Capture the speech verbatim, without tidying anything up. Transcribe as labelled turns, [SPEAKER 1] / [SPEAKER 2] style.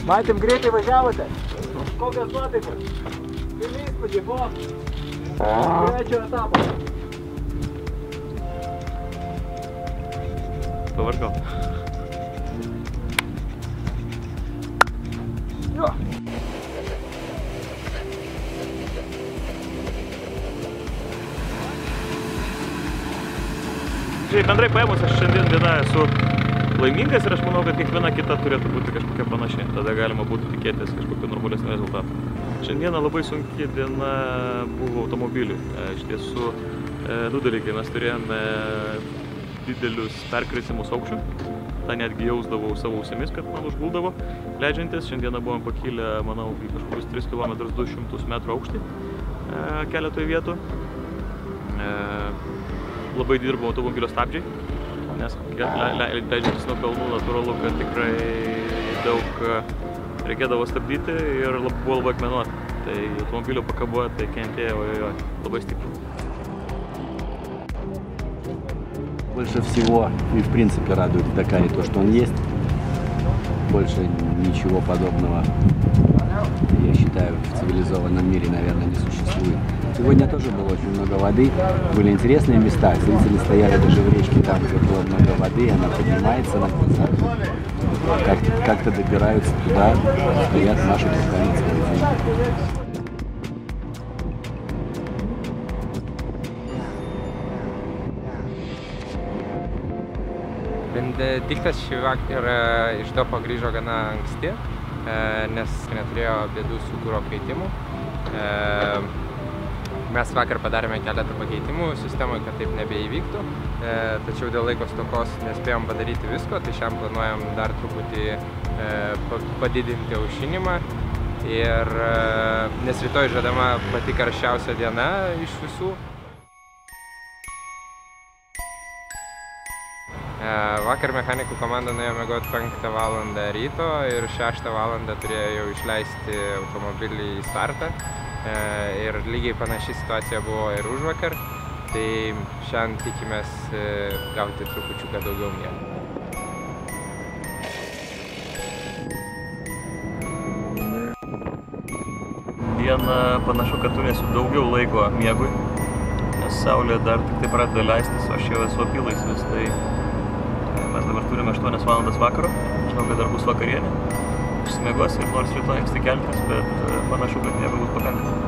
[SPEAKER 1] Matėm, greitai važiavote? Kokios nuotaikos? Pirmi įspūdžiai buvo trečio etapo.
[SPEAKER 2] Pavarkau.
[SPEAKER 1] Jo.
[SPEAKER 2] Žiūrėjau, bendrai paėmus, aš šiandien dieną esu laimingas ir aš manau, kad kiekviena kita turėtų būti kažkokia panaši. Tada galima būtų tikėtis kažkokio normalesnio rezultato. Šiandieną labai sunki diena buvo automobiliui. Iš tiesų, du dalykai. Mes turėjome didelius perkritimus aukščių. Ta netgi jausdavau savo ausimis, kad man užguldavo leidžiantis. Šiandieną buvom pakilę, manau, į kažkokius tris kilometrus du šimtus metrų aukštį keletoj vietų. Labai dirbo automobilio stabdžiai, nes leidžiantis nuo kalnų natūralu, kad tikrai daug reikėdavo stabdyti ir buvo labai akmenuota. Tai automobilio pakabuoja, tai kentėjo labai stipriai.
[SPEAKER 3] Больше всего и в принципе радует в Дакаре то, что он есть. Больше ничего подобного, я считаю, в цивилизованном мире, наверное, не существует. Сегодня тоже было очень много воды, были интересные места. Зрители стояли даже в речке, там, где было много воды, она поднимается на глазах. Как, как-то добираются туда, стоят наши духовицы.
[SPEAKER 4] Benediktas šį vakarą iš Dopo grįžo gana anksti, nes neturėjo bėdų su kuro keitimu. Mes vakar padarėme keletą pakeitimų sistemoje, kad taip nebeįvyktų, tačiau dėl laiko stokos nespėjom padaryti visko, tai šiam planuojam dar truputį padidinti aušinimą. Ir nes rytoj žadama pati karščiausia diena iš visų. Vakar mechanikų komanda nuėjo miegoti penktą valandą ryto ir šeštą valandą turėjo jau išleisti automobilį į startą. Ir lygiai panaši situacija buvo ir užvakar, tai šiandien tikimės gauti trupučiuką daugiau miego.
[SPEAKER 2] Dieną panašu, kad turėsiu daugiau laiko miegui, nes saulė dar tik tai pradeda leistis, o aš jau esu apylaisvis, tai mes dabar turime aštuonias valandas vakaro, žinau, kad dar bus vakarienė. Išsimiegosi ir nors rytoj anksti keltis, bet panašu, kad nebebus pakankamai.